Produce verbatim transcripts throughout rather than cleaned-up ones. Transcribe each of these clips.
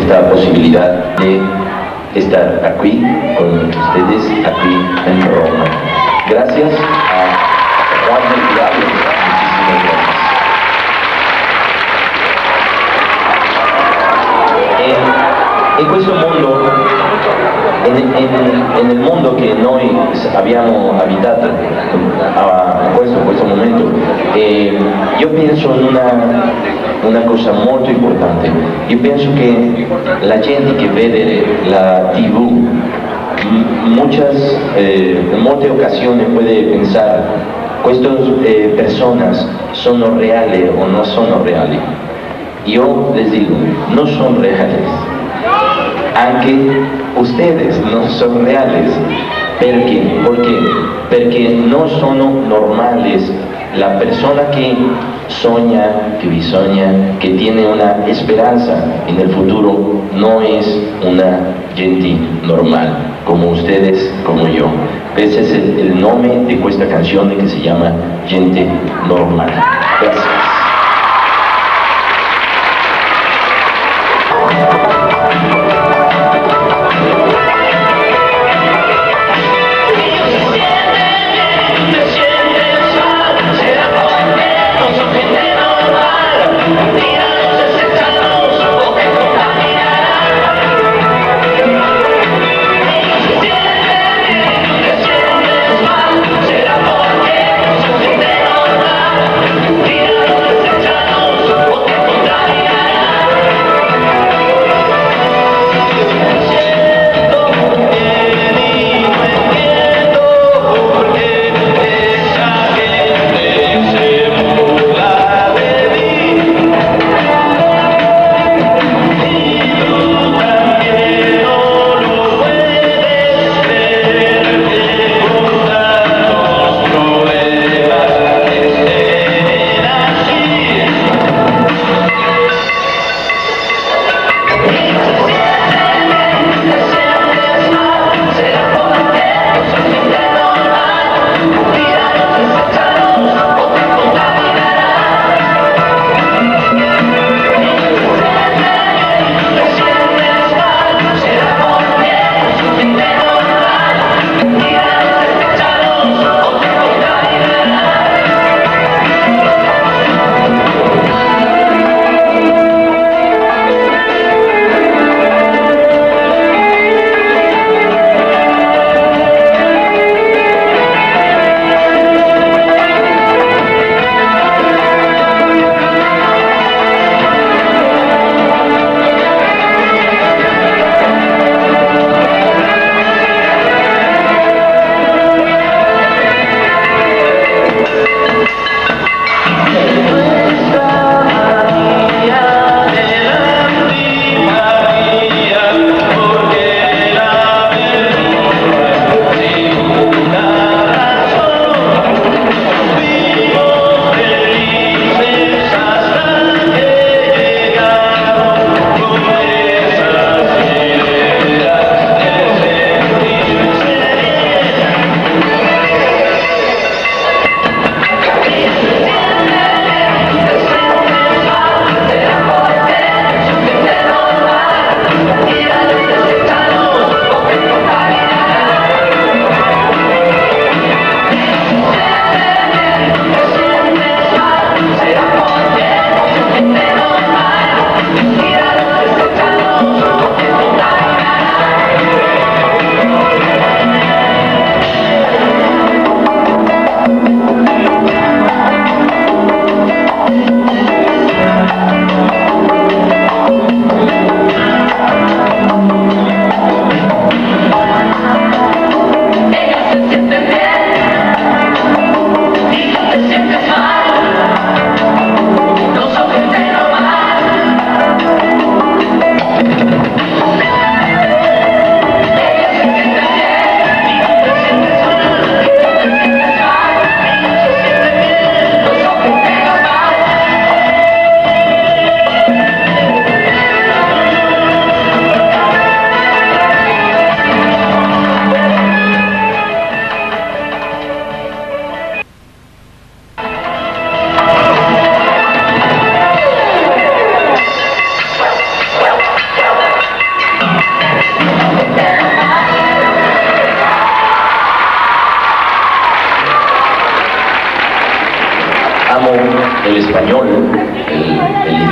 esta posibilidad de estar aquí con ustedes, aquí en Roma. Gracias a Juan del Diablo. Muchísimas gracias. En, en questo mondo, en, en, en el mundo che noi abbiamo abitato a questo, questo momento, eh, io penso in una, una cosa molto importante. Io penso che la gente che vede la tivù muchas, eh, en muchas ocasiones puede pensar, estas eh, personas son reales o no son reales. Yo les digo, no son reales, aunque ustedes no son reales. ¿Por qué? ¿Por qué? Porque no son normales. La persona que sueña, que bisoña, que tiene una esperanza en el futuro, no es una gente normal, como ustedes, como yo. Ese es el, el nombre de esta canción que se llama Gente Normal. Gracias.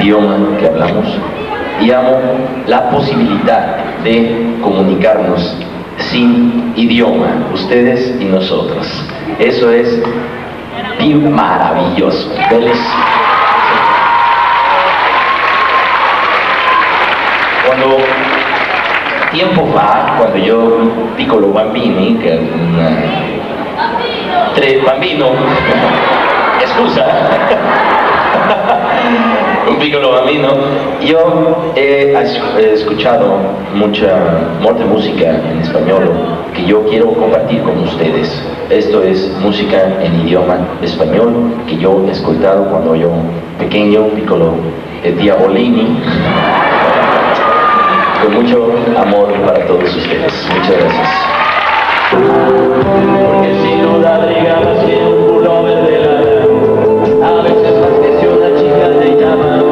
idioma que hablamos y amo la posibilidad de comunicarnos sin idioma, ustedes y nosotros. Eso es maravilloso, delicioso. Cuando tiempo fa, quando io, piccolo bambini, che un tre bambino, eh, scusa, un piccolo bambino, yo he escuchado mucha, mucha música en español que yo quiero compartir con ustedes. Esto es música en idioma español que yo he escuchado cuando yo pequeño, piccolo eh, Diabolini. Con mucho amor para todos ustedes. Muchas gracias. Porque si no la brigada, si un pullover de lana, a veces más que si una chica te llama.